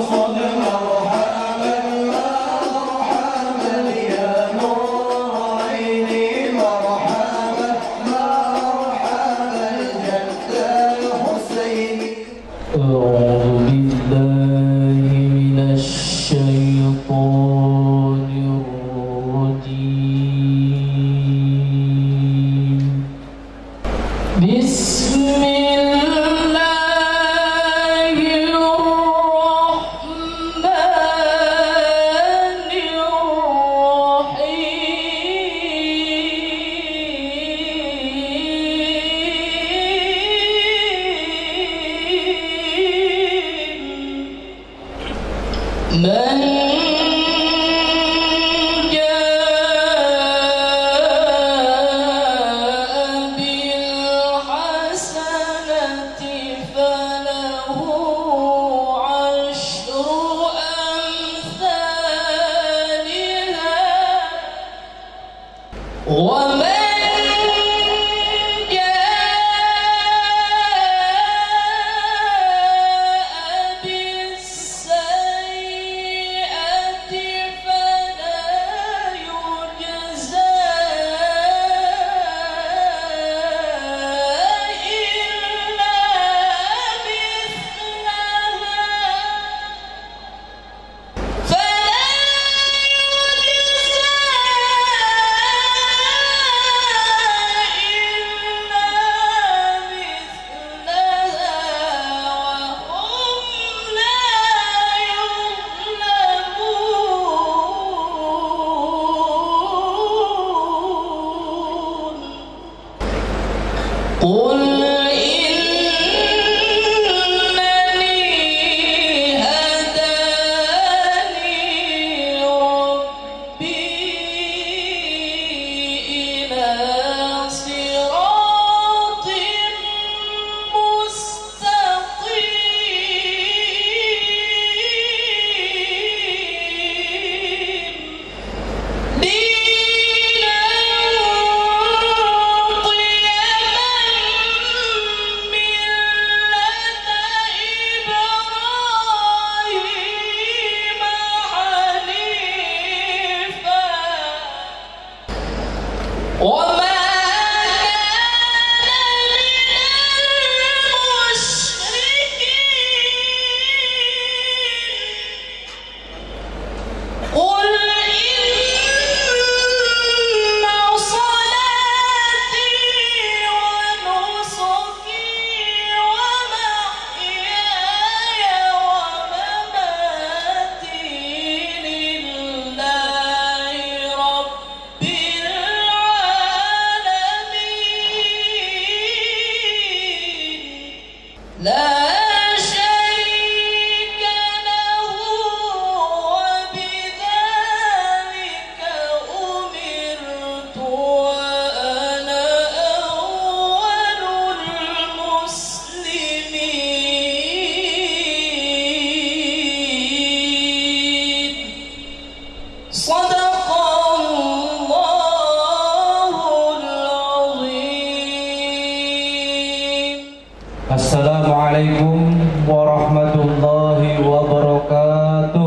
Assalamualaikum warahmatullahi wabarakatuh.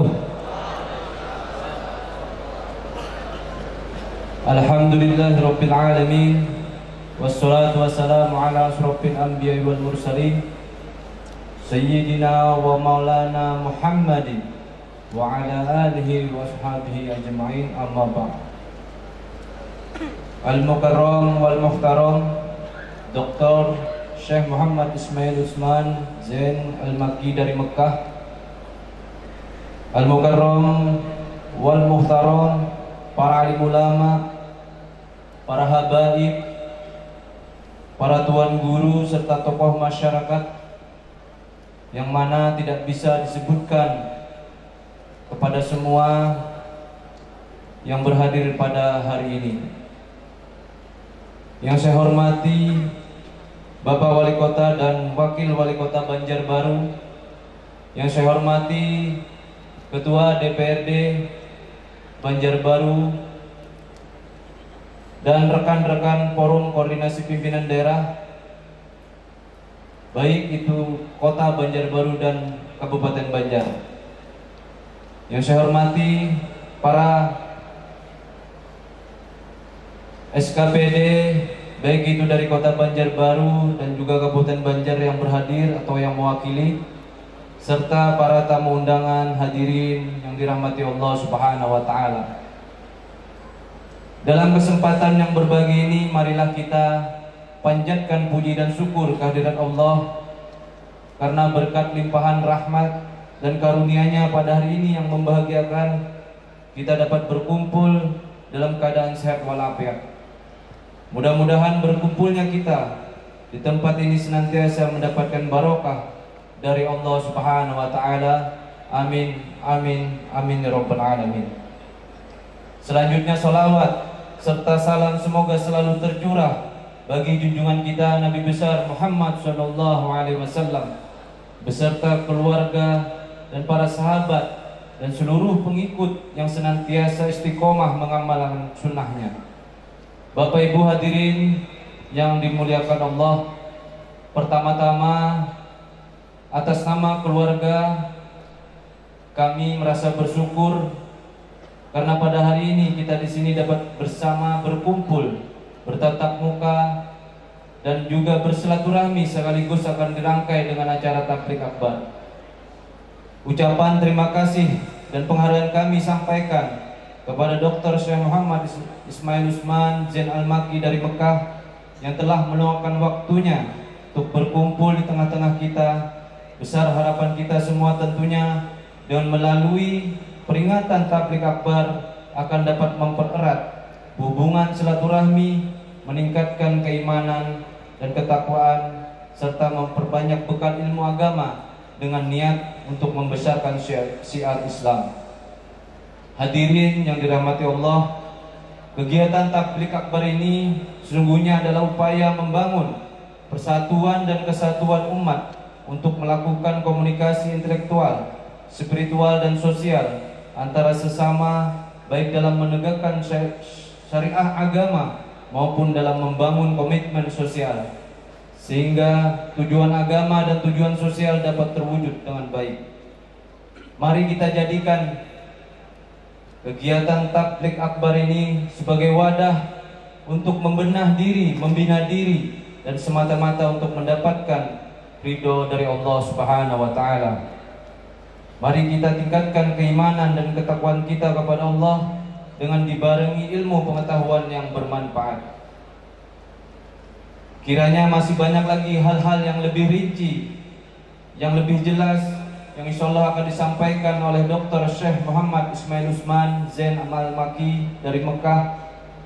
Alhamdulillahirabbil alamin. Wassalatu wassalamu ala asyrofil anbiya'i wal mursalin Sayyidina wa maulana Muhammadin wa ala alihi wa ashabihi ajma'in, amma ba'd. Al-Mukarram wal Muhtaram Dr. Syekh Muhammad Ismail Utsman Zain Al-Makki dari Mekah, Al-Mukarram wal Muhtaram, para alim ulama, para habaib, para tuan guru serta tokoh masyarakat yang mana tidak bisa disebutkan kepada semua yang berhadir pada hari ini. Yang saya hormati Bapak Wali Kota dan Wakil Wali Kota Banjarbaru, yang saya hormati Ketua DPRD Banjarbaru dan rekan-rekan Forum Koordinasi Pimpinan Daerah, baik itu Kota Banjarbaru dan Kabupaten Banjar. Yang saya hormati para SKPD, baik itu dari Kota Banjarbaru dan juga Kabupaten Banjar yang berhadir atau yang mewakili, serta para tamu undangan hadirin yang dirahmati Allah Subhanahu wa Ta'ala. Dalam kesempatan yang berbagi ini, marilah kita panjatkan puji dan syukur kehadirat Allah karena berkat limpahan rahmat dan karunia-Nya pada hari ini yang membahagiakan kita dapat berkumpul dalam keadaan sehat walafiat. Mudah-mudahan berkumpulnya kita di tempat ini senantiasa mendapatkan barokah dari Allah Subhanahu wa Ta'ala. Amin, amin, amin ya rabbal alamin. Selanjutnya salawat serta salam semoga selalu tercurah bagi junjungan kita Nabi besar Muhammad sallallahu alaihi wasallam beserta keluarga dan para sahabat dan seluruh pengikut yang senantiasa istiqomah mengamalkan sunnahnya. Bapak Ibu hadirin yang dimuliakan Allah, pertama-tama atas nama keluarga kami merasa bersyukur karena pada hari ini kita di sini dapat bersama berkumpul, bertatap muka dan juga bersilaturahmi sekaligus akan dirangkai dengan acara tabligh akbar. Ucapan terima kasih dan penghargaan kami sampaikan kepada Dr. Syekh Muhammad Ismail Usman Zain Al-Makki dari Mekah yang telah meluangkan waktunya untuk berkumpul di tengah-tengah kita. Besar harapan kita semua tentunya dengan melalui peringatan tabligh akbar akan dapat mempererat hubungan silaturahmi, meningkatkan keimanan dan ketakwaan serta memperbanyak bekal ilmu agama dengan niat untuk membesarkan syiar Islam. Hadirin yang dirahmati Allah, kegiatan tabligh akbar ini sesungguhnya adalah upaya membangun persatuan dan kesatuan umat untuk melakukan komunikasi intelektual, spiritual dan sosial antara sesama, baik dalam menegakkan syariah agama maupun dalam membangun komitmen sosial, sehingga tujuan agama dan tujuan sosial dapat terwujud dengan baik. Mari kita jadikan kegiatan tabligh akbar ini sebagai wadah untuk membenah diri, membina diri, dan semata-mata untuk mendapatkan ridho dari Allah Subhanahu wa Ta'ala. Mari kita tingkatkan keimanan dan ketakwaan kita kepada Allah dengan dibarengi ilmu pengetahuan yang bermanfaat. Kiranya masih banyak lagi hal-hal yang lebih rinci, yang lebih jelas, yang insya Allah akan disampaikan oleh Dr. Syekh Muhammad Ismail Usman Zain Al-Makki dari Mekah.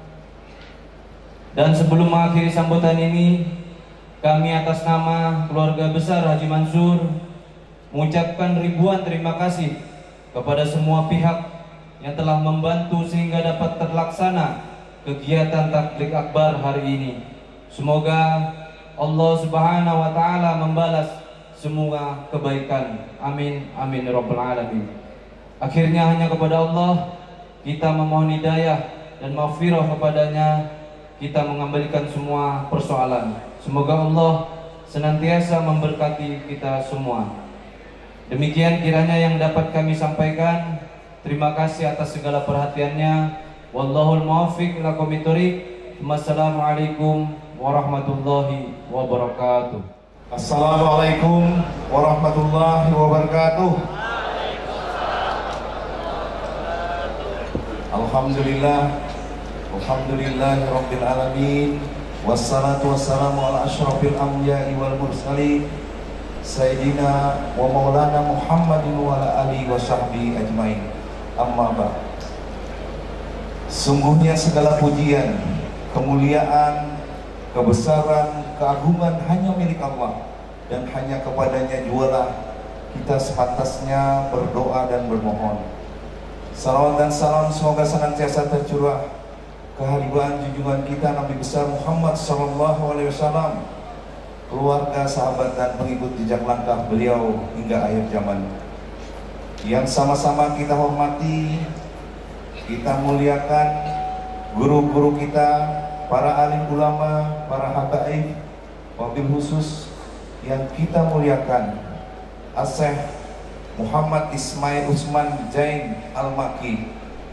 Dan sebelum mengakhiri sambutan ini, kami atas nama keluarga besar Haji Mansur mengucapkan ribuan terima kasih kepada semua pihak yang telah membantu sehingga dapat terlaksana kegiatan tabligh akbar hari ini. Semoga Allah Subhanahu wa Ta'ala membalas semua kebaikan. Amin, amin ya rabbal alamin. Akhirnya hanya kepada Allah kita memohon hidayah dan maghfirah kepadanya, kita mengembalikan semua persoalan. Semoga Allah senantiasa memberkati kita semua. Demikian kiranya yang dapat kami sampaikan. Terima kasih atas segala perhatiannya. Wallahul muwaffiq ila aqwamit thoriq. Wassalamualaikum warahmatullahi wabarakatuh. Assalamualaikum warahmatullahi wabarakatuh. Alhamdulillah, alhamdulillahi rabbil alamin. Wassalatu wassalamu ala asyrafil anbiya'i wal mursalin Sayyidina wa maulana Muhammadin wa ala alihi wa sahbihi ajmain. Amma ba'd. Sungguhnya segala pujian, kemuliaan, kebesaran, keagungan hanya milik Allah, dan hanya kepadanya jualah kita sepantasnya berdoa dan bermohon. Salawat dan salam semoga senantiasa tercurah kehadiran junjungan kita Nabi besar Muhammad SAW, keluarga, sahabat dan pengikut jejak langkah beliau hingga akhir zaman. Yang sama-sama kita hormati, kita muliakan guru-guru kita, para alim ulama, para habaib, wabil khusus yang kita muliakan, As-Syekh Muhammad Ismail Usman Jain Al-Maki.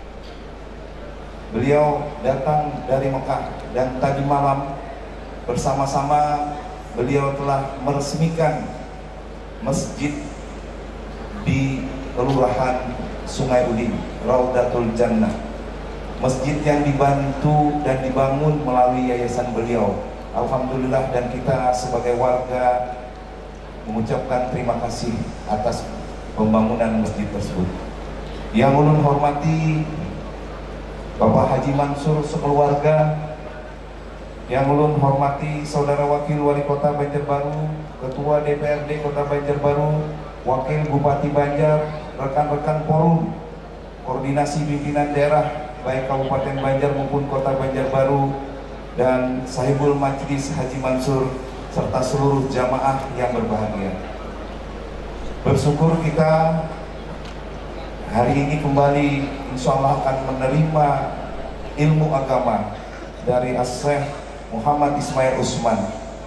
Beliau datang dari Mekah dan tadi malam bersama-sama beliau telah meresmikan masjid di Kelurahan Sungai Udin, Raudatul Jannah. Masjid yang dibantu dan dibangun melalui yayasan beliau. Alhamdulillah, dan kita sebagai warga mengucapkan terima kasih atas pembangunan masjid tersebut. Yang ulun hormati Bapak Haji Mansur sekeluarga, yang ulun hormati Saudara Wakil Wali Kota Banjarbaru, Ketua DPRD Kota Banjarbaru, Wakil Bupati Banjar, rekan-rekan forum koordinasi pimpinan daerah baik Kabupaten Banjar maupun Kota Banjarbaru, dan Sahibul Majlis Haji Mansur serta seluruh jamaah yang berbahagia. Bersyukur kita hari ini kembali insya Allah akan menerima ilmu agama dari As-Syeikh Muhammad Ismail Usman.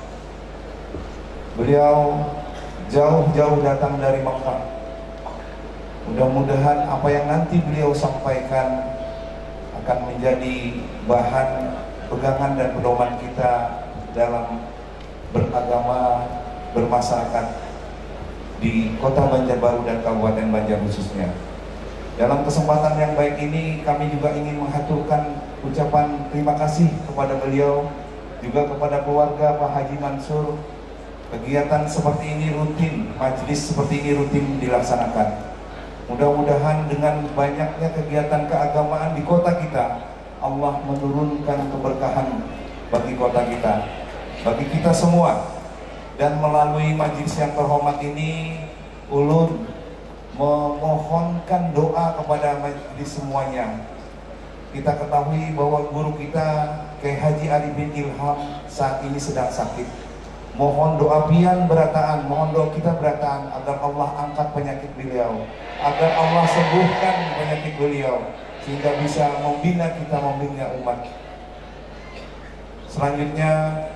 Beliau jauh-jauh datang dari Mekah. Mudah-mudahan apa yang nanti beliau sampaikan akan menjadi bahan pegangan dan pedoman kita dalam beragama, bermasyarakat di Kota Banjarbaru dan Kabupaten Banjar khususnya. Dalam kesempatan yang baik ini kami juga ingin menghaturkan ucapan terima kasih kepada beliau, juga kepada keluarga Pak Haji Mansur. Kegiatan seperti ini rutin, majelis seperti ini rutin dilaksanakan. Mudah-mudahan dengan banyaknya kegiatan keagamaan di kota kita, Allah menurunkan keberkahan bagi kota kita, bagi kita semua. Dan melalui majelis yang terhormat ini, ulun memohonkan doa kepada majelis semuanya. Kita ketahui bahwa guru kita Kiai Haji Ali bin Ilham saat ini sedang sakit. Mohon doa pian berataan, mohon doa kita berataan agar Allah angkat penyakit beliau, agar Allah sembuhkan penyakit beliau, sehingga bisa membina kita, membina umat. Selanjutnya,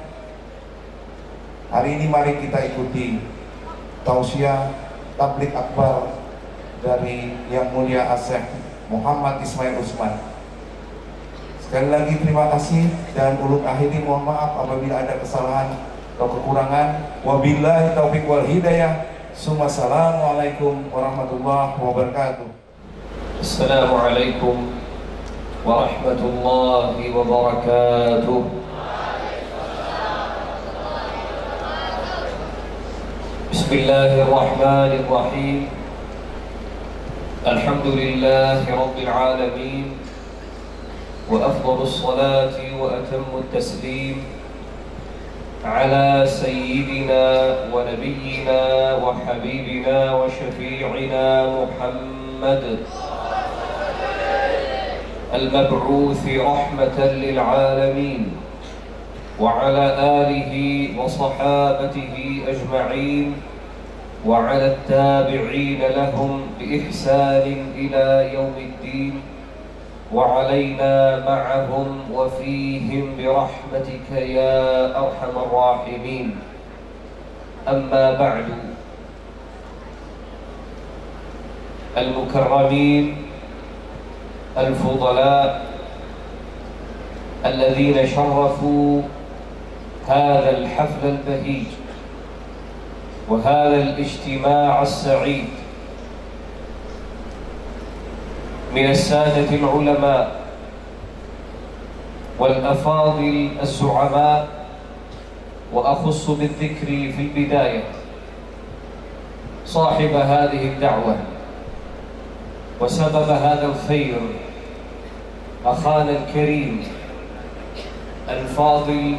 hari ini mari kita ikuti tausiah tablik akbar dari Yang Mulia As-Syeikh Muhammad Ismail Usman. Sekali lagi terima kasih, dan ulun akhiri mohon maaf apabila ada kesalahan atau kekurangan. Wabillahi taufiq wal hidayah. Assalamualaikum warahmatullahi wabarakatuh. Assalamualaikum warahmatullahi wabarakatuh. Bismillahirrahmanirrahim. Alhamdulillahi rabbil alamin. وأفضل الصلاة وأتم التسليم على سيدنا ونبينا وحبيبنا وشفيعنا محمد المبعوث رحمة للعالمين وعلى آله وصحابته أجمعين وعلى التابعين لهم بإحسان إلى يوم الدين وعلينا معهم وفيهم برحمتك يا أرحم الراحمين. أما بعد، المكرمين الفضلاء الذين شرفوا هذا الحفل البهيج وهذا الاجتماع السعيد من السادة العلماء والأفاضل الزعماء، وأخص بالذكر في البداية صاحب هذه الدعوة وسبب هذا الخير أخانا الكريم الفاضل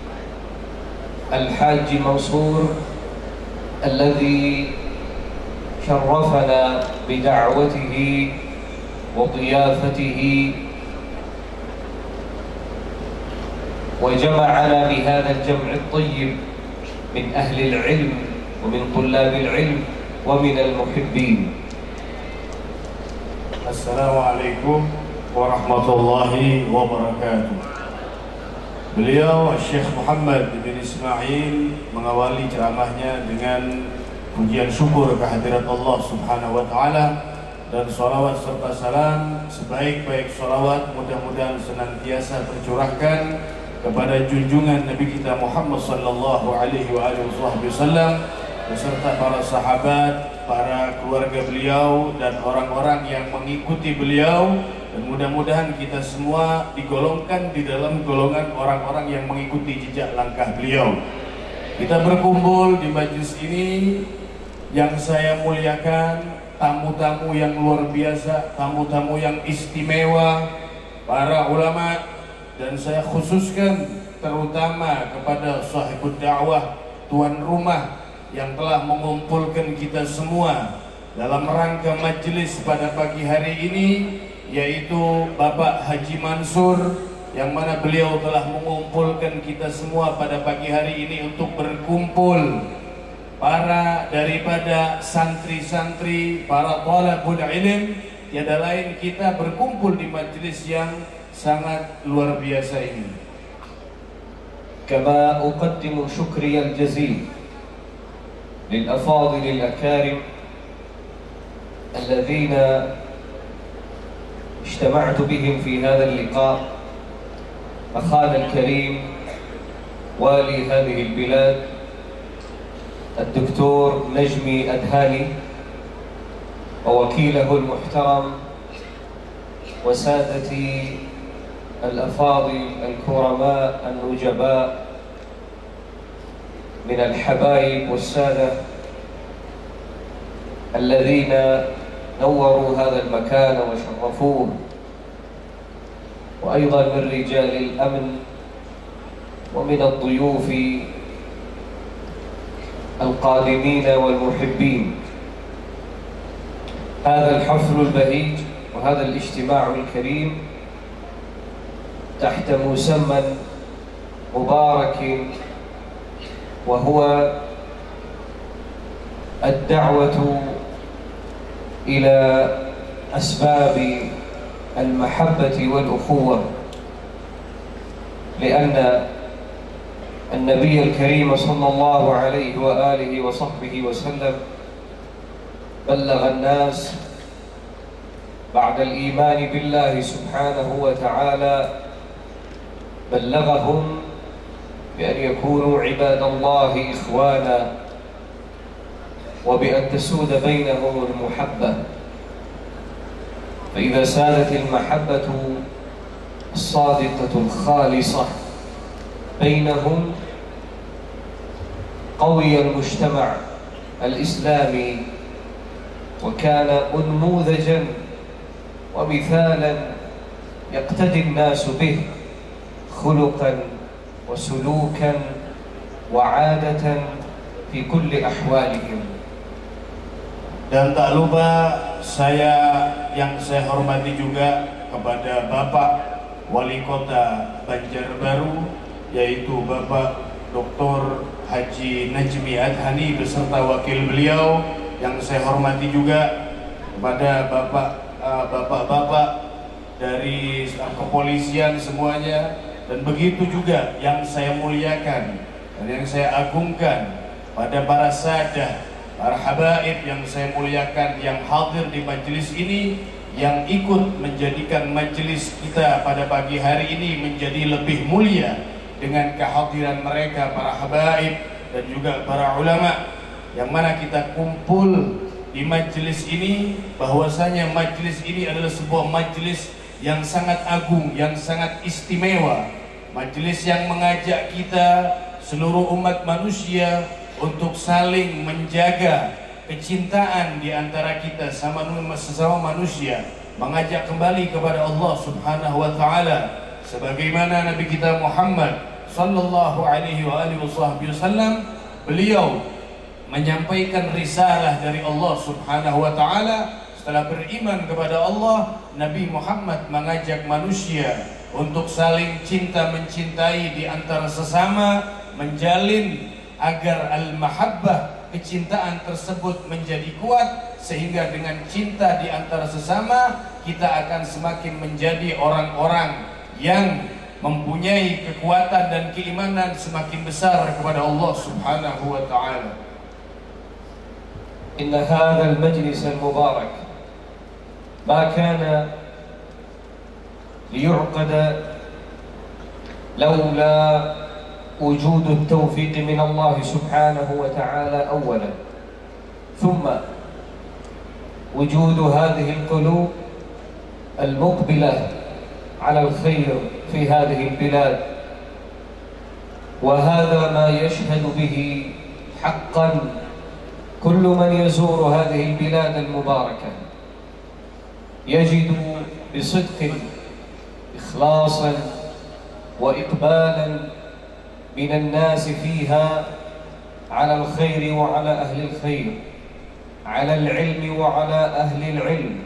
الحاج منصور الذي شرفنا بدعوته وضيافته وجمعنا بهذا الجمع الطيب من أهل العلم ومن طلاب العلم ومن المحبين. Assalamualaikum warahmatullahi wabarakatuh. Beliau Syekh Muhammad bin Ismail mengawali ceramahnya dengan pujian syukur kehadirat Allah Subhanahu wa Ta'ala, dan sholawat serta salam sebaik-baik sholawat mudah-mudahan senantiasa tercurahkan kepada junjungan Nabi kita Muhammad sallallahu alaihi wasallam beserta para sahabat, para keluarga beliau dan orang-orang yang mengikuti beliau, dan mudah-mudahan kita semua digolongkan di dalam golongan orang-orang yang mengikuti jejak langkah beliau. Kita berkumpul di majlis ini yang saya muliakan, tamu-tamu yang luar biasa, tamu-tamu yang istimewa, para ulama, dan saya khususkan terutama kepada sahibud dakwah, tuan rumah yang telah mengumpulkan kita semua dalam rangka majelis pada pagi hari ini, yaitu Bapak Haji Mansur, yang mana beliau telah mengumpulkan kita semua pada pagi hari ini untuk berkumpul. Para daripada santri-santri, para thalabul ilm, tiada lain kita berkumpul di majelis yang sangat luar biasa ini. Kama uqaddimu syukri al-jazil lil afadil al-akarim alladhina ijtama'tu bihim fi hadha al-liqa' akhana al-karim wali hadhihi al-bilad الدكتور نجمي أدهاني ووكيله المحترم وسادتي الأفاضل الكرماء النجباء من الحبايب والسادة الذين نوروا هذا المكان وشرفوه، وأيضا من رجال الأمن ومن الضيوف القادمين والمحبين. هذا الحفل البهيج وهذا الاجتماع الكريم تحت مسمى مبارك، وهو الدعوة إلى أسباب المحبة والأخوة، لأن النبي الكريم صلى الله عليه وآله وصحبه وسلم بلغ الناس بعد الإيمان بالله سبحانه وتعالى، بلغهم بأن يكونوا عباد الله إخوانا، وبأن تسود بينهم المحبة. فإذا سادت المحبة الصادقة الخالصة بينهم قوي المجتمع الإسلامي، وكان أنموذجا ومثالا يقتدي الناس به خلقا وسلوكا وعادة في كل أحوالهم. Dan tak lupa yang saya hormati juga kepada Bapak Wali Kota Banjarbaru, yaitu Bapak Dr. Haji Najmi Adhani beserta wakil beliau. Yang saya hormati juga kepada bapak-bapak dari kepolisian semuanya, dan begitu juga yang saya muliakan dan yang saya agungkan pada para sadah, para habaib yang saya muliakan yang hadir di majelis ini, yang ikut menjadikan majelis kita pada pagi hari ini menjadi lebih mulia dengan kehadiran mereka, para habaib dan juga para ulama, yang mana kita kumpul di majelis ini. Bahwasanya majelis ini adalah sebuah majelis yang sangat agung, yang sangat istimewa, majelis yang mengajak kita seluruh umat manusia untuk saling menjaga kecintaan di antara kita sesama manusia, mengajak kembali kepada Allah Subhanahu wa Ta'ala, sebagaimana Nabi kita Muhammad sallallahu alaihi wasallam, beliau menyampaikan risalah dari Allah Subhanahu wa Ta'ala. Setelah beriman kepada Allah, Nabi Muhammad mengajak manusia untuk saling cinta mencintai di antara sesama, menjalin agar al-mahabbah, kecintaan tersebut menjadi kuat, sehingga dengan cinta di antara sesama kita akan semakin menjadi orang-orang yang mempunyai kekuatan dan keimanan semakin besar kepada Allah Subhanahu wa Ta'ala. إن هذا المجلس المبارك ما كان ليعقد لولا وجود التوفيق من الله سبحانه وتعالى أولا، ثم وجود هذه القلوب المقبلة على الخير في هذه البلاد. وهذا ما يشهد به حقا كل من يزور هذه البلاد المباركة، يجد بصدق إخلاصا وإقبالا من الناس فيها على الخير وعلى أهل الخير، على العلم وعلى أهل العلم.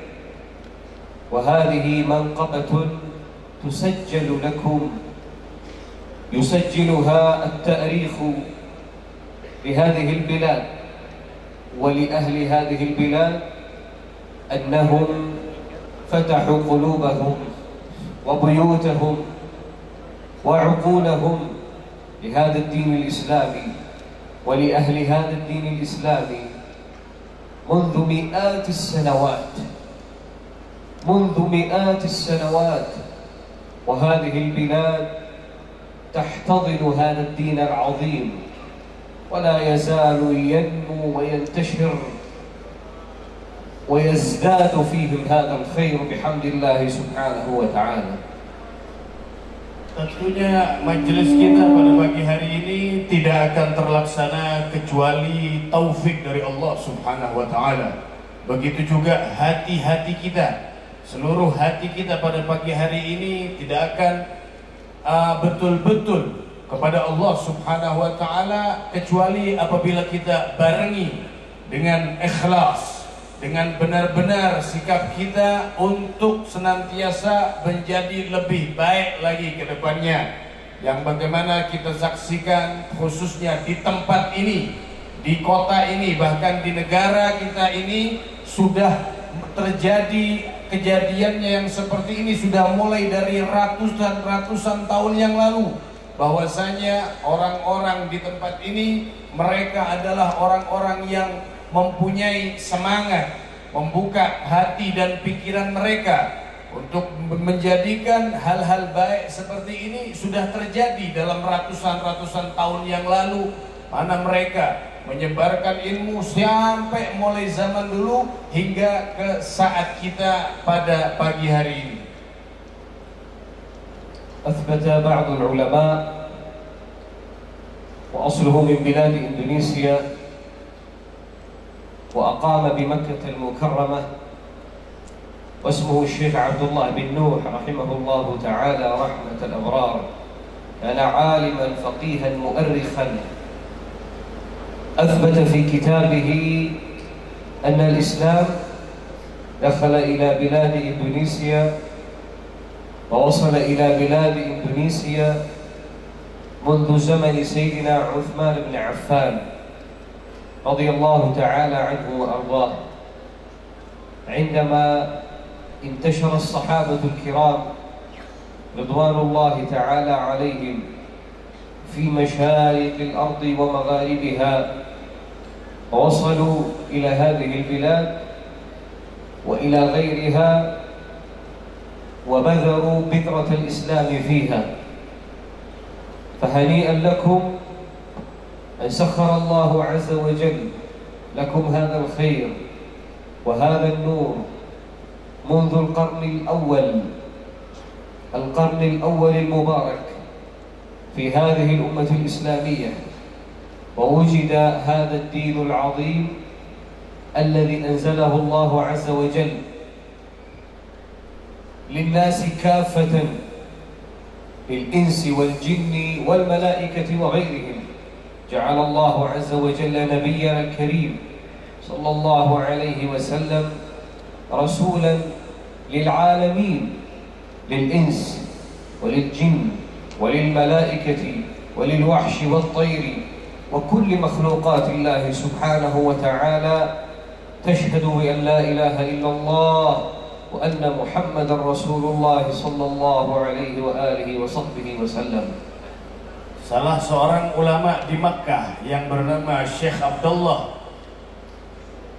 وهذه منقبة تسجل لكم، يسجلها التاريخ لهذه البلاد ولأهل هذه البلاد، أنهم فتحوا قلوبهم وبيوتهم وعقولهم لهذا الدين الإسلامي ولأهل هذا الدين الإسلامي منذ مئات السنوات، منذ مئات السنوات. وهذه البلاد تحتضن هذا الدين العظيم، ولا يزال ينمو وينتشر ويزداد فيهم هذا الخير بحمد الله سبحانه وتعالى. Tentunya majelis kita pada pagi hari ini tidak akan terlaksana kecuali taufik dari Allah Subhanahu wa taala. Begitu juga hati-hati kita, seluruh hati kita pada pagi hari ini tidak akan betul-betul kepada Allah Subhanahu wa taala kecuali apabila kita barengi dengan ikhlas, dengan benar-benar sikap kita untuk senantiasa menjadi lebih baik lagi ke depannya. Yang bagaimana kita saksikan khususnya di tempat ini, di kota ini, bahkan di negara kita ini sudah terjadi kejadiannya yang seperti ini sudah mulai dari ratusan tahun yang lalu. Bahwasanya orang-orang di tempat ini mereka adalah orang-orang yang mempunyai semangat, membuka hati dan pikiran mereka untuk menjadikan hal-hal baik seperti ini sudah terjadi dalam ratusan tahun yang lalu, mana mereka menyebarkan ilmu sampai mulai zaman dulu hingga ke saat kita pada pagi hari ini. أثبت بعض العلماء وأصله من بلاد إندونيسيا وأقام بمكة المكرمة، واسمه الشيخ عبد الله بن نوح رحمه الله تعالى رحمة الأبرار. كان عالما فقيها مؤرخا، أثبت في كتابه أن الإسلام دخل إلى بلاد إندونيسيا ووصل إلى بلاد إندونيسيا منذ زمن سيدنا عثمان بن عفان رضي الله تعالى عنه وأرضاه، عندما انتشر الصحابة الكرام رضوان الله تعالى عليهم في مشارق الأرض ومغاربها، ووصلوا إلى هذه البلاد وإلى غيرها وبذروا بذرة الإسلام فيها. فهنيئا لكم أن سخر الله عز وجل لكم هذا الخير وهذا النور منذ القرن الأول المبارك في هذه الأمة الإسلامية، ووجد هذا الدين العظيم الذي أنزله الله عز وجل للناس كافة، للإنس والجن والملائكة وغيرهم. جعل الله عز وجل نبينا الكريم صلى الله عليه وسلم رسولا للعالمين، للإنس وللجن وللملائكة وللوحش والطير وكل مخلوقات الله سبحانه وتعالى تشهد بأن لا إله إلا الله وأن محمد رسول الله صلى الله عليه وآله وصحبه وسلم. Salah seorang ulama di Makkah yang bernama Syekh Abdullah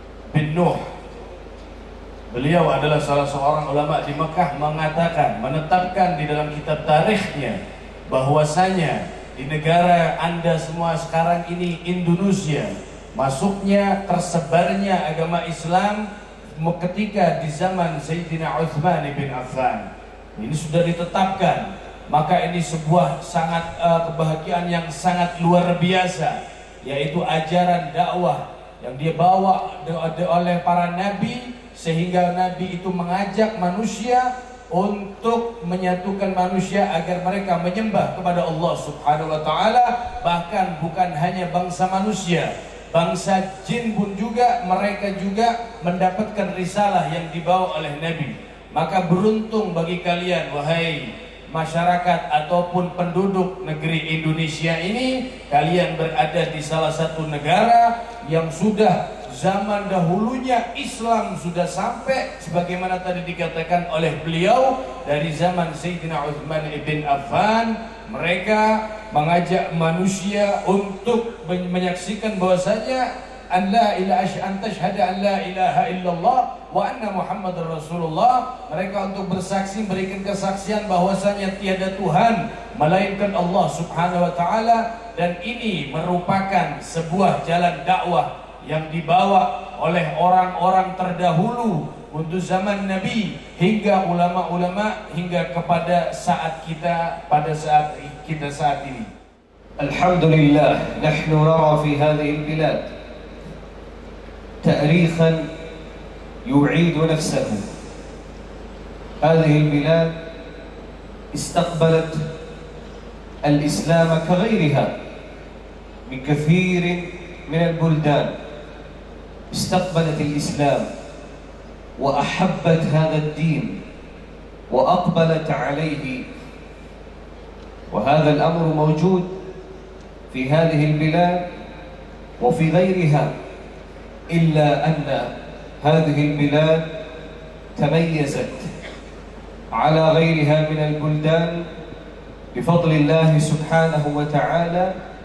bin Nuh. Beliau adalah salah seorang ulama di Mekah, mengatakan, menetapkan di dalam kitab tarikhnya bahwasanya di negara Anda semua sekarang ini, Indonesia, masuknya tersebarnya agama Islam ketika di zaman Sayyidina Utsman bin Affan. Ini sudah ditetapkan. Maka ini sebuah sangat kebahagiaan yang sangat luar biasa, yaitu ajaran dakwah yang dia bawa oleh para nabi, sehingga nabi itu mengajak manusia untuk menyatukan manusia agar mereka menyembah kepada Allah Subhanahu wa taala. Bahkan bukan hanya bangsa manusia, bangsa jin pun juga, mereka juga mendapatkan risalah yang dibawa oleh nabi. Maka beruntung bagi kalian, wahai masyarakat ataupun penduduk negeri Indonesia ini, kalian berada di salah satu negara yang sudah zaman dahulunya Islam sudah sampai, sebagaimana tadi dikatakan oleh beliau, dari zaman Sayyidina Utsman bin Affan. Mereka mengajak manusia untuk menyaksikan bahwasanya an tashhada an la ilaha illallah wa anna Muhammadar Rasulullah. Mereka untuk bersaksi, memberikan kesaksian bahwasanya tiada Tuhan melainkan Allah Subhanahu wa taala, dan ini merupakan sebuah jalan dakwah yang dibawa oleh orang-orang terdahulu untuk zaman Nabi hingga ulama-ulama hingga kepada saat kita, pada saat kita saat ini. Alhamdulillah, nahnu nara fi hadhihi al-bilad تاريخا يعيد نفسه. هذه البلاد استقبلت الإسلام كغيرها من كثير من البلدان، استقبلت الإسلام وأحبت هذا الدين وأقبلت عليه، وهذا الأمر موجود في هذه البلاد وفي غيرها، إلا أن هذه البلاد تميزت على غيرها من البلدان بفضل الله سبحانه وتعالى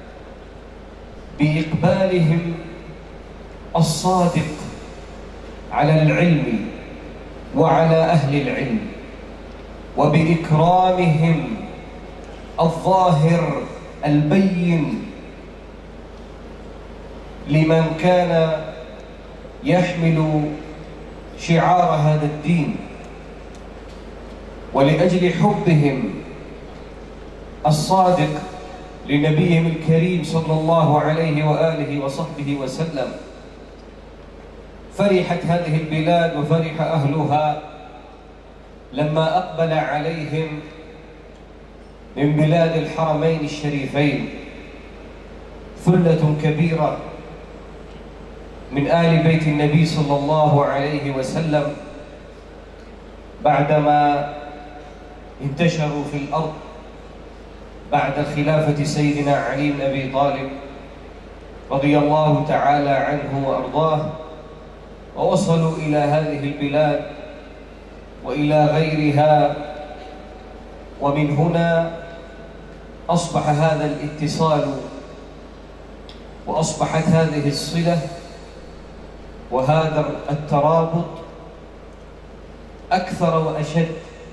بإقبالهم الصادق على العلم وعلى أهل العلم، وبإكرامهم الظاهر البين لمن كان يحمل شعار هذا الدين، ولأجل حبهم الصادق لنبيهم الكريم صلى الله عليه وآله وصحبه وسلم. فرحت هذه البلاد وفرح أهلها لما أقبل عليهم من بلاد الحرمين الشريفين ثلة كبيرة من آل بيت النبي صلى الله عليه وسلم، بعدما انتشروا في الأرض بعد خلافة سيدنا علي بن أبي طالب رضي الله تعالى عنه وأرضاه، ووصلوا إلى هذه البلاد وإلى غيرها. ومن هنا أصبح هذا الاتصال وأصبحت هذه الصلة وهذا الترابط أكثر وأشد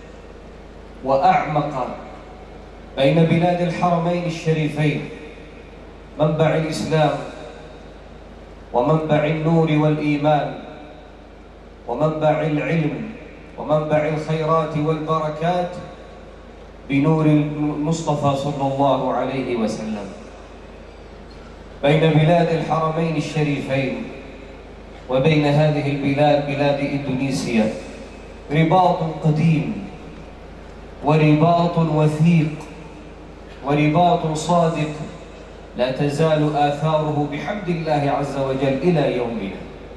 وأعمق بين بلاد الحرمين الشريفين، منبع الإسلام ومنبع النور والإيمان ومنبع العلم ومنبع الخيرات والبركات بنور المصطفى صلى الله عليه وسلم. بين بلاد الحرمين الشريفين وبين هذه البلاد، بلاد إندونيسيا، رباط قديم ورباط وثيق ورباط صادق لا تزال آثاره بحمد الله عز وجل إلى يومنا.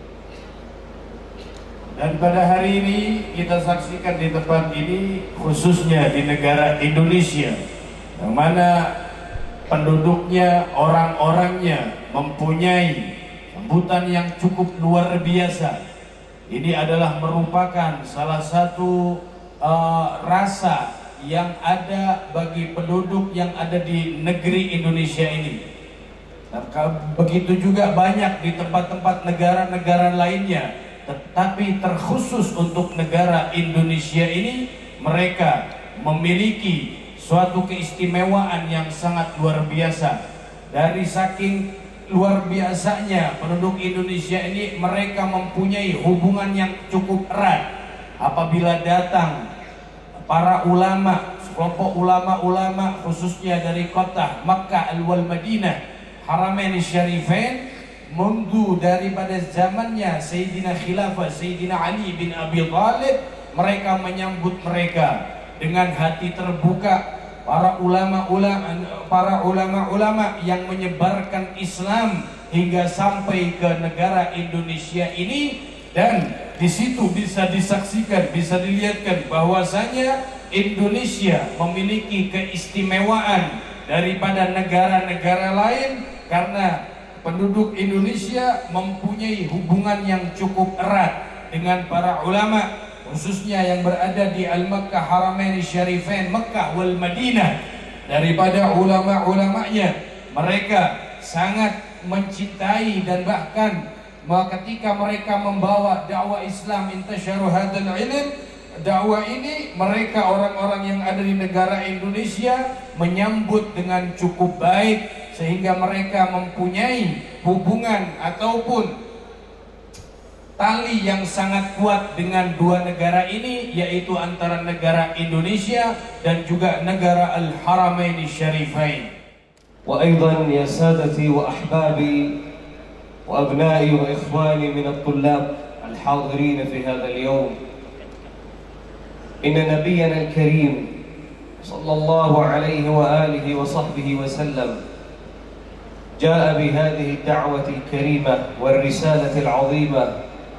Dan pada hari ini kita saksikan di tempat ini, khususnya di negara Indonesia, yang mana penduduknya, orang-orangnya mempunyai sambutan yang cukup luar biasa. Ini adalah merupakan salah satu rasa yang ada bagi penduduk yang ada di negeri Indonesia ini. Dan begitu juga banyak di tempat-tempat negara-negara lainnya tetapi terkhusus untuk negara Indonesia ini, mereka memiliki suatu keistimewaan yang sangat luar biasa. Dari saking luar biasanya penduduk Indonesia ini, mereka mempunyai hubungan yang cukup erat. Apabila datang para ulama, kelompok ulama-ulama khususnya dari kota Makkah wal Madinah, Haramain Syarifain, mundu daripada zamannya Sayyidina Khilafah Sayyidina Ali bin Abi Thalib, mereka menyambut mereka dengan hati terbuka. Para ulama-ulama yang menyebarkan Islam hingga sampai ke negara Indonesia ini, dan di situ bisa disaksikan, bisa dilihatkan bahwasanya Indonesia memiliki keistimewaan daripada negara-negara lain karena penduduk Indonesia mempunyai hubungan yang cukup erat dengan para ulama, khususnya yang berada di Al-Makkah Haramain Syarifain, Makkah wal Madinah. Daripada ulama-ulamanya, mereka sangat mencintai, dan bahkan ketika mereka membawa dakwah Islam, intasyaru hadzal ilm, dakwah ini, mereka orang-orang yang ada di negara Indonesia menyambut dengan cukup baik, sehingga mereka mempunyai hubungan ataupun tali yang sangat kuat dengan dua negara ini, yaitu antara negara Indonesia dan juga negara Al-Haramain Syarifain. Wa aidan ya sadati wa ahbabi wa abnai wa ikhwani min at-tullab al-hadirin fi hadha al-yawm, inna nabiyyana al-karim sallallahu alayhi wa alihi wa sahbihi wa sallam jaa bi hadhihi ad-da'wati al-karimah wal risalati al-'azimah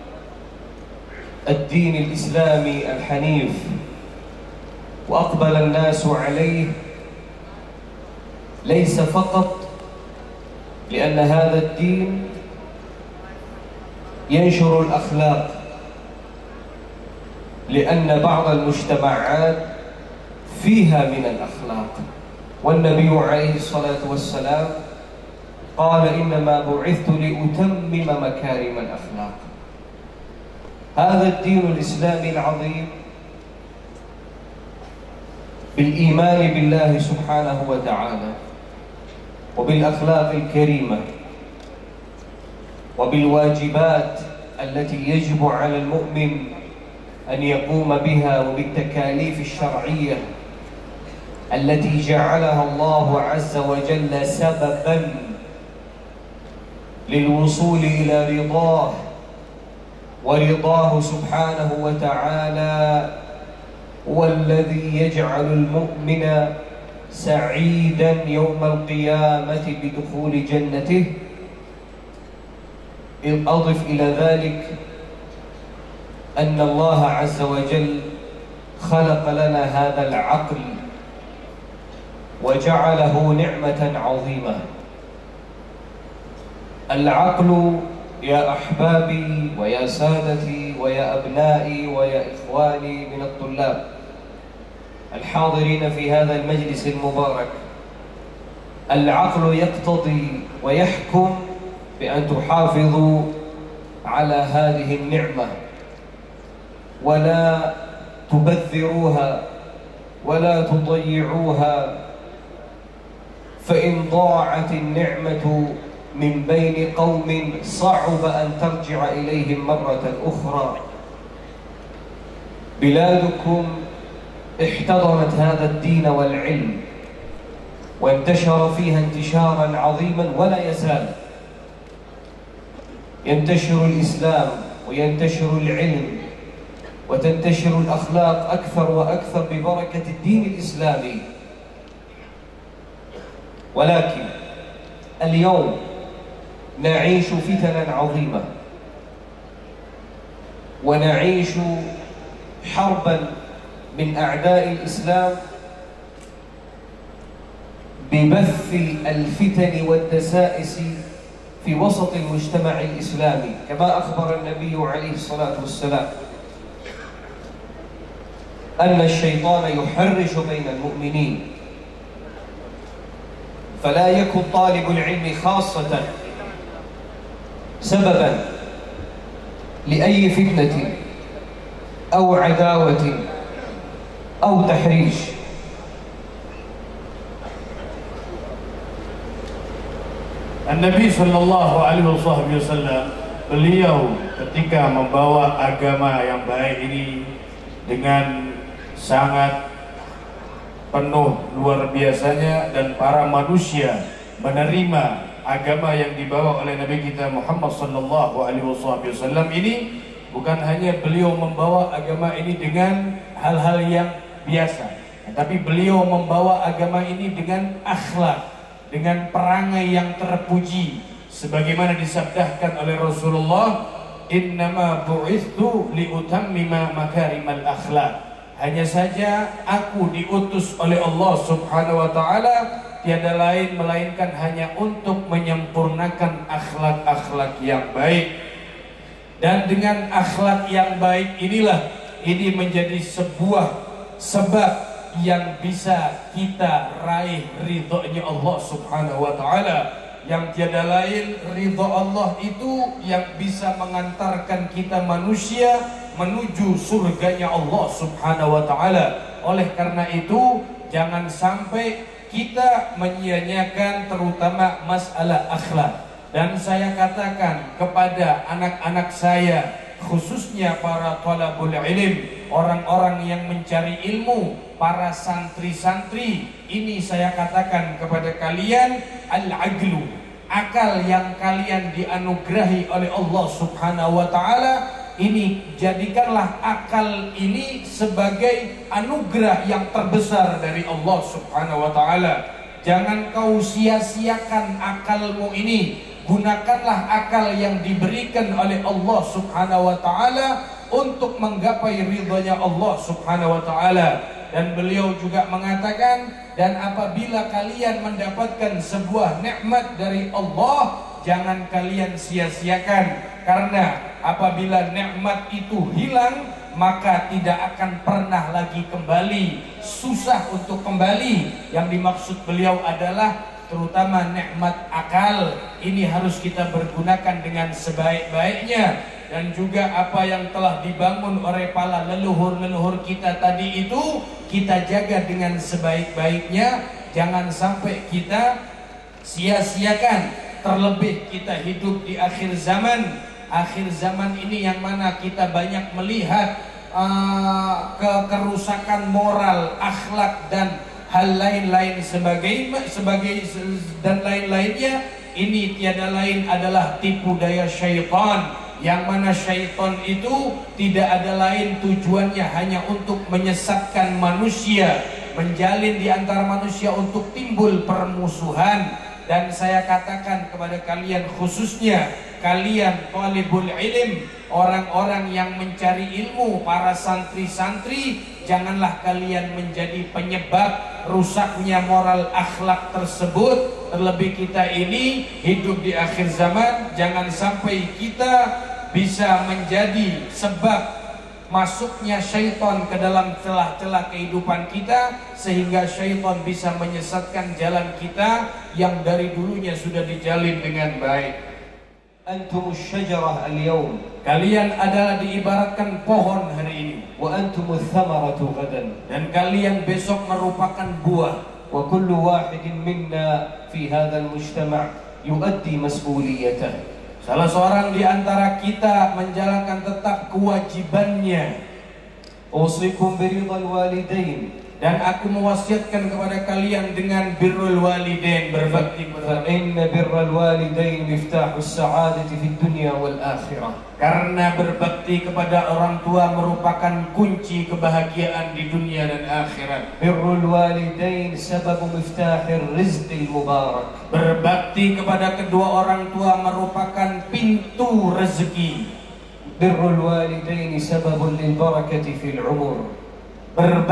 الدين الإسلامي الحنيف، وأقبل الناس عليه ليس فقط لأن هذا الدين ينشر الأخلاق، لأن بعض المجتمعات فيها من الأخلاق، والنبي عليه الصلاة والسلام قال إنما بعثت لأتمم مكارم الأخلاق. هذا الدين الإسلامي العظيم بالإيمان بالله سبحانه وتعالى وبالأخلاق الكريمة وبالواجبات التي يجب على المؤمن أن يقوم بها، وبالتكاليف الشرعية التي جعلها الله عز وجل سببا للوصول إلى رضاه، ورضاه سبحانه وتعالى هو الذي يجعل المؤمن سعيدا يوم القيامة بدخول جنته. أضف إلى ذلك أن الله عز وجل خلق لنا هذا العقل وجعله نعمة عظيمة. العقل يا أحبابي ويا سادتي ويا أبنائي ويا إخواني من الطلاب الحاضرين في هذا المجلس المبارك، العقل يقتضي ويحكم بأن تحافظوا على هذه النعمة ولا تبذروها ولا تضيعوها، فإن ضاعت النعمة من بين قوم صعب أن ترجع إليهم مرة أخرى. بلادكم احتضنت هذا الدين والعلم وانتشر فيها انتشارا عظيما، ولا يزال ينتشر الإسلام وينتشر العلم وتنتشر الأخلاق أكثر وأكثر ببركة الدين الإسلامي. ولكن اليوم نعيش فتنا عظيمة، ونعيش حربا من أعداء الإسلام ببث الفتن والدسائس في وسط المجتمع الإسلامي، كما أخبر النبي عليه الصلاة والسلام أن الشيطان يحرش بين المؤمنين، فلا يكن طالب العلم خاصة سببا لأي فتنة أو عداوة أو تحريش. Nabi Sallallahu Alaihi Wasallam, beliau ketika membawa agama yang baik ini dengan sangat penuh luar biasanya, dan para manusia menerima agama yang dibawa oleh Nabi kita Muhammad Sallallahu Alaihi Wasallam ini. Bukan hanya beliau membawa agama ini dengan hal-hal yang biasa, tapi beliau membawa agama ini dengan akhlak, dengan perangai yang terpuji, sebagaimana disabdakan oleh Rasulullah, innama bu'ithu liutammima makarimal akhlak. Hanya saja aku diutus oleh Allah Subhanahu wa taala, tiada lain melainkan hanya untuk menyempurnakan akhlak-akhlak yang baik. Dan dengan akhlak yang baik inilah ini menjadi sebuah sebab yang bisa kita raih ridhonya Allah Subhanahu wa taala, yang tiada lain ridho Allah itu yang bisa mengantarkan kita manusia menuju surganya Allah Subhanahu wa taala. Oleh karena itu jangan sampai kita menyia-nyiakan terutama masalah akhlak. Dan saya katakan kepada anak-anak saya, khususnya para thalabul ilm, orang-orang yang mencari ilmu, para santri-santri, ini saya katakan kepada kalian, al-aqlu, akal yang kalian dianugerahi oleh Allah Subhanahu wa taala, ini jadikanlah akal ini sebagai anugerah yang terbesar dari Allah Subhanahu wa taala. Jangan kau sia-siakan akalmu ini. Gunakanlah akal yang diberikan oleh Allah Subhanahu wa taala untuk menggapai ridhonya Allah Subhanahu wa taala. Dan beliau juga mengatakan, dan apabila kalian mendapatkan sebuah nikmat dari Allah, jangan kalian sia-siakan, karena apabila nikmat itu hilang, maka tidak akan pernah lagi kembali, susah untuk kembali. Yang dimaksud beliau adalah terutama nikmat akal. Ini harus kita pergunakan dengan sebaik-baiknya. Dan juga apa yang telah dibangun oleh para leluhur-leluhur kita tadi itu kita jaga dengan sebaik-baiknya. Jangan sampai kita sia-siakan. Terlebih kita hidup di akhir zaman. Akhir zaman ini yang mana kita banyak melihat kerusakan moral, akhlak, dan hal lain-lain dan lain-lainnya. Ini tiada lain adalah tipu daya syaitan, yang mana syaitan itu tidak ada lain tujuannya hanya untuk menyesatkan manusia, menjalin di antara manusia untuk timbul permusuhan. Dan saya katakan kepada kalian, khususnya kalian talibul ilm, orang-orang yang mencari ilmu, para santri-santri, janganlah kalian menjadi penyebab rusaknya moral akhlak tersebut. Terlebih kita ini hidup di akhir zaman, jangan sampai kita bisa menjadi sebab masuknya syaitan ke dalam celah-celah kehidupan kita, sehingga syaitan bisa menyesatkan jalan kita yang dari dulunya sudah dijalin dengan baik. Antum asy-syajarah al-yawm, kalian adalah diibaratkan pohon hari ini. Wa antum ats-thamaratu ghadan, dan kalian besok merupakan buah. Wa kullu wahidin minna fi hadzal mujtama' yuaddi mas'uliyatahu. Salah seorang di antara kita menjalankan tetap kewajibannya. Usikum biridhal walidain, dan aku mewasiatkan kepada kalian dengan birrul walidain, berbakti kepada. Fa inna birral walidain miftahus sa'adati fid dunya wal akhirah. Karena berbakti kepada orang tua merupakan kunci kebahagiaan di dunia dan akhirat. Birrul walidain sababu miftahir rizqil mubarak. Berbakti kepada kedua orang tua merupakan pintu rezeki. Birrul walidain sababun lil barakati fil umur.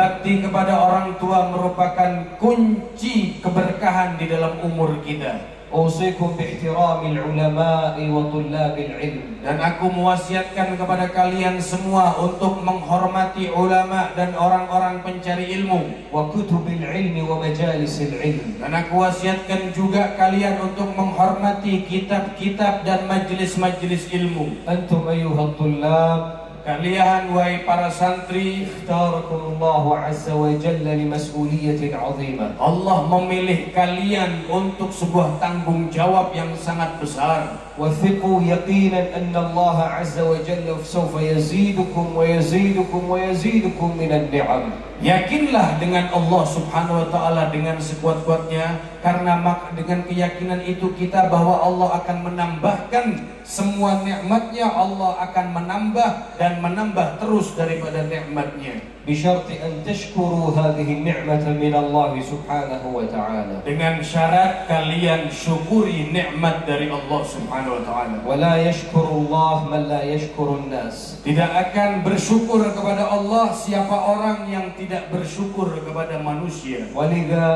Berbakti kepada orang tua merupakan kunci keberkahan di dalam umur kita. أوصيكم باحترام العلماء وطلاب العلم. Dan aku mewasiatkan kepada kalian semua untuk menghormati ulama dan orang-orang pencari ilmu. وكتب العلم ومجالس العلم. Dan aku wasiatkan juga kalian untuk menghormati kitab-kitab dan majelis-majelis ilmu. أنتم أيها الطلاب، Kalian wahai para santri, اختاركم الله عز وجل لمسؤولية عظيمة. Allah memilih kalian untuk sebuah tanggung jawab yang sangat besar. وثقوا يقينا أن الله عز وجل سوف يزيدكم ويزيدكم ويزيدكم من النعم. Yakinlah dengan Allah Subhanahu wa taala dengan sekuat-kuatnya, karena dengan keyakinan itu kita bahwa Allah akan menambahkan semua nikmatnya, Allah akan menambah dan menambah terus daripada nikmatnya. بشرط أن تشكروا هذه النعمة من الله سبحانه وتعالى. Dengan syarat kalian syukuri nikmat dari Allah Subhanahu wa taala. ولا يشكر الله من لا يشكر الناس. Tidak akan bersyukur kepada Allah siapa orang yang tidak bersyukur kepada manusia. ولذا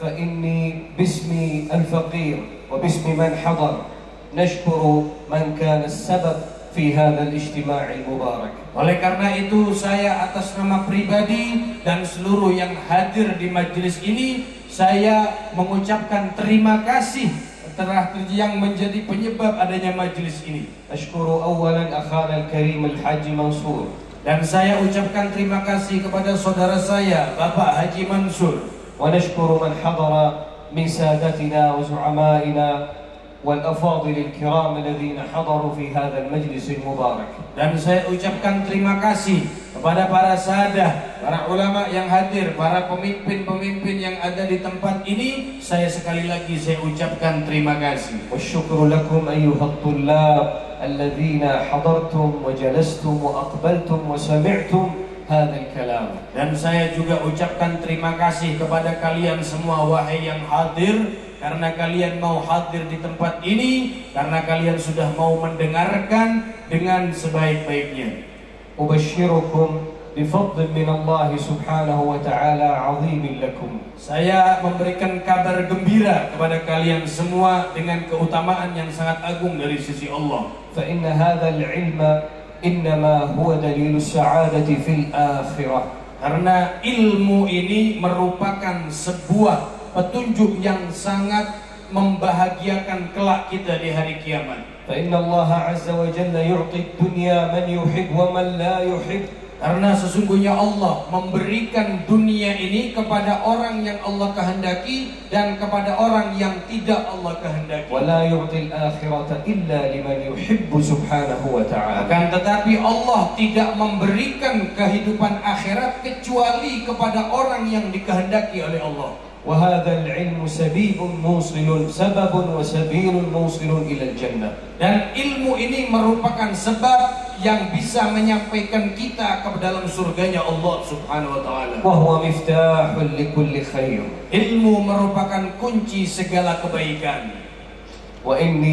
فإني باسمي الفقير وباسم من حضر نشكر من كان السبب في هذا الاجتماع المبارك. Oleh karena itu saya atas nama pribadi dan seluruh yang hadir di majelis ini, saya mengucapkan terima kasih terhadap yang menjadi penyebab adanya majelis ini. أشكر أولا أخانا الكريم الحاج منصور. Dan saya ucapkan terima kasih kepada saudara saya Bapak Haji Mansur. ونشكر من حضر من سادتنا وزعمائنا والأفاضل الكرام الذين حضروا في هذا المجلس المبارك. Dan saya ucapkan terima kasih kepada para sahadah, para ulama yang hadir, para pemimpin-pemimpin yang ada di tempat ini. Sekali lagi saya ucapkan terima kasih. والشكر لكم أيها الطلاب الذين حضرتم وجلستم وأقبلتم وسمعتم هذا الكلام. Dan saya juga ucapkan terima kasih kepada kalian semua wahai yang hadir, karena kalian mau hadir di tempat ini, karena kalian sudah mau mendengarkan dengan sebaik-baiknya. أبشركم بفضل من الله سبحانه وتعالى عظيم لكم. Saya memberikan kabar gembira kepada kalian semua dengan keutamaan yang sangat agung dari sisi Allah. فإن هذا العلم إنما هو دليل السعادة في الآخرة. Karena ilmu ini merupakan sebuah petunjuk yang sangat membahagiakan kelak kita di hari kiamat. فإن الله عز وجل يعطي الدنيا من يحب ومن لا يحب. Karena sesungguhnya Allah memberikan dunia ini kepada orang yang Allah kehendaki dan kepada orang yang tidak Allah kehendaki. ولا يعطي الآخرة إلا لمن يحب سبحانه وتعالى. Akan tetapi Allah tidak memberikan kehidupan akhirat kecuali kepada orang yang dikehendaki oleh Allah. وهذا العلم سبيل موصل سبب وسبيل موصل إلى الجنة. Dan ilmu ini merupakan sebab yang bisa menyampaikan kita ke dalam surganya Allah Subhanahu wa taala. وهو مفتاح لكل خير. Ilmu merupakan kunci segala kebaikan. وإني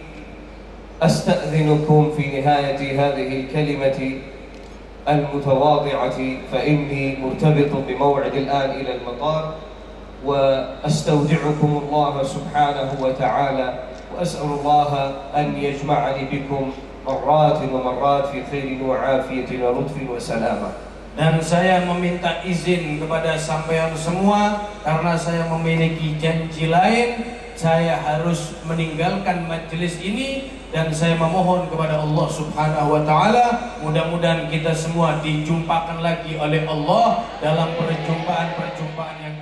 أستأذنكم في نهاية هذه الكلمة المتواضعة فإني مرتبط بموعد الآن إلى المطار، وأستودعكم الله سبحانه وتعالى، وأسأل الله أن يجمعني بكم مرات ومرات في خير وعافية ولطف وسلامة. Dan saya meminta izin kepada sampean semua karena saya memiliki janji lain. Saya harus meninggalkan majelis ini dan saya memohon kepada Allah Subhanahu wa taala mudah-mudahan kita semua dijumpakan lagi oleh Allah dalam perjumpaan-perjumpaan yang